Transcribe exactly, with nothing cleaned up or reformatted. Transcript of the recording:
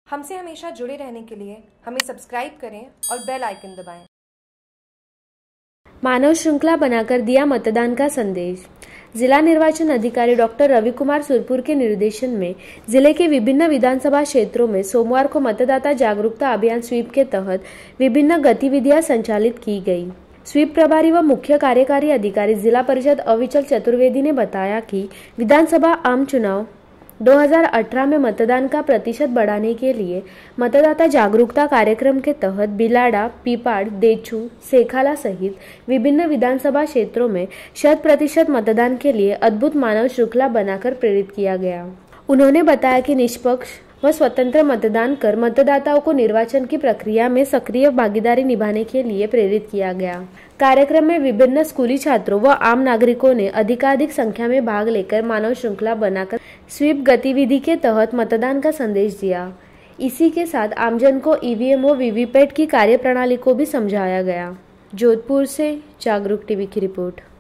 हमसे हमेशा जुड़े रहने के लिए हमें सब्सक्राइब करें और बेल आइकन दबाएं। मानव श्रृंखला बनाकर दिया मतदान का संदेश। जिला निर्वाचन अधिकारी डॉक्टर रवि कुमार सुरपुर के निर्देशन में जिले के विभिन्न विधानसभा क्षेत्रों में सोमवार को मतदाता जागरूकता अभियान स्वीप के तहत विभिन्न गतिविधियां संचालित की गई। स्वीप प्रभारी व मुख्य कार्यकारी अधिकारी जिला परिषद अविचल चतुर्वेदी ने बताया कि विधानसभा आम चुनाव दो हज़ार अठारह में मतदान का प्रतिशत बढ़ाने के लिए मतदाता जागरूकता कार्यक्रम के तहत बिलाडा, पीपाड़, देचू, सेखाला सहित विभिन्न विधानसभा क्षेत्रों में शत प्रतिशत मतदान के लिए अद्भुत मानव श्रृंखला बनाकर प्रेरित किया गया। उन्होंने बताया कि निष्पक्ष व स्वतंत्र मतदान कर मतदाताओं को निर्वाचन की प्रक्रिया में सक्रिय भागीदारी निभाने के लिए प्रेरित किया गया। कार्यक्रम में विभिन्न स्कूली छात्रों व आम नागरिकों ने अधिकाधिक संख्या में भाग लेकर मानव श्रृंखला बनाकर स्वीप गतिविधि के तहत मतदान का संदेश दिया। इसी के साथ आमजन को ईवीएम व वीवीपैट की कार्यप्रणाली को भी समझाया गया। जोधपुर से जागरूक टीवी की रिपोर्ट।